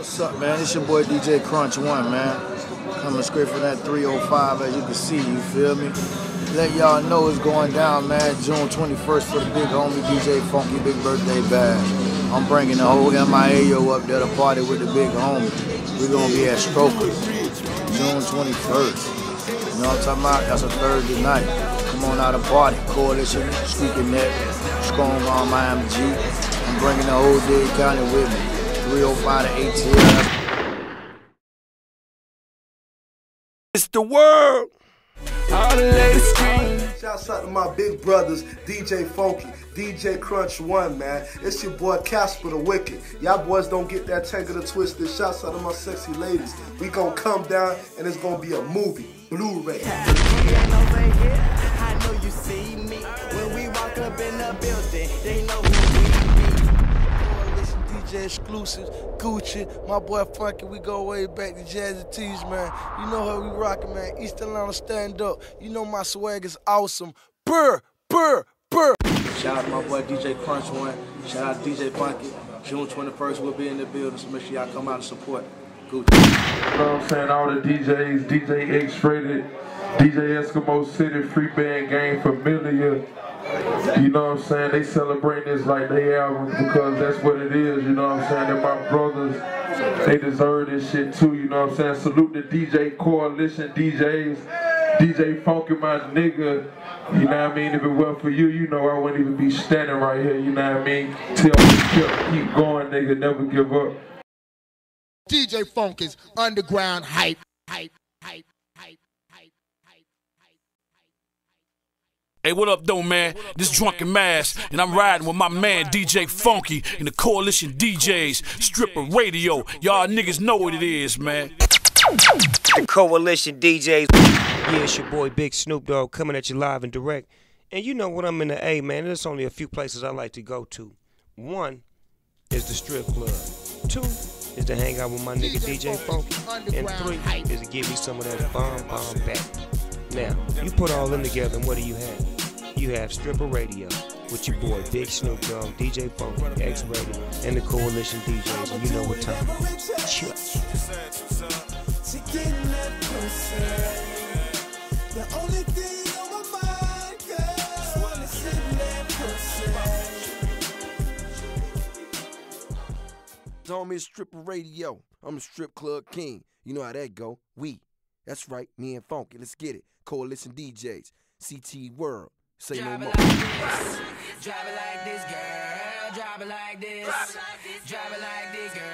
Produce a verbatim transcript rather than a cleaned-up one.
What's up, man? It's your boy D J Crunch One, man. Coming straight from that three oh five, as you can see, you feel me? Let y'all know it's going down, man. June twenty-first for the big homie D J Funky Big Birthday Bash. I'm bringing the whole M I A O up there to party with the big homie. We're gonna be at Stroker, June twenty-first. You know what I'm talking about? That's a Thursday night. Come on out and party. Coalition, Squeaky Net, Strong Arm Miami G. I'm bringing the whole Dade County with me. three oh five to eighteen. It's the world. All the ladies scream. Shouts out to my big brothers, D J Funky, D J Crunch One, man. It's your boy Casper the Wicked. Y'all boys don't get that tangled or twisted. Shouts out to my sexy ladies. We gonna come down and it's gonna be a movie, Blu-ray. I know you see me when we walk up in the building. They know who we be. Coalition D J exclusives, Gucci, my boy Funky. We go way back to Jazzy T's, man. You know how we rockin', man. East Atlanta stand up. You know my swag is awesome. Burr, burr, burr. Shout out to my boy D J Crunch One. Shout out to D J Funky. June twenty-first, we'll be in the building, so make sure y'all come out and support. Gucci. You know what I'm saying? All the D Js, D J X-Rated, D J Eskimo City, Free Band Gang, Familiar. You know what I'm saying? They celebrate this like they album because that's what it is, you know what I'm saying? They're my brothers. They deserve this shit too, you know what I'm saying? Salute the D J Coalition D Js. D J Funky, my nigga. You know what I mean? If it weren't for you, you know I wouldn't even be standing right here, you know what I mean? Tell me to keep going, nigga, never give up. D J Funky's underground hype, hype, hype, hype, hype, hype, hype. Hey, what up, though, man? This Drunken Mass, and I'm riding with my man D J Funky and the Coalition D Js, Stripper Radio. Y'all niggas know what it is, man. The Coalition D Js. Yeah, it's your boy Big Snoop Dogg coming at you live and direct. And you know what, I'm in the A, man. There's only a few places I like to go to. One is the strip club. Two is to hang out with my nigga D J Funky. And three is to give me some of that bomb bomb back. Now, you put all them together, and what do you have? You have Stripper Radio with your boy Big Snoop Dogg, D J Funky, X-Rated, and the Coalition D Js, and you know what time. Church. The only thing on my mind, girl, just wanna sit in that pussy. Homie, it's Stripper Radio. I'm the Strip Club King. You know how that go. We. That's right, me and Funky. Let's get it. Coalition D Js. C T World. Say no more. Drive it like this, girl. Drive it like this. Drive it like this, girl.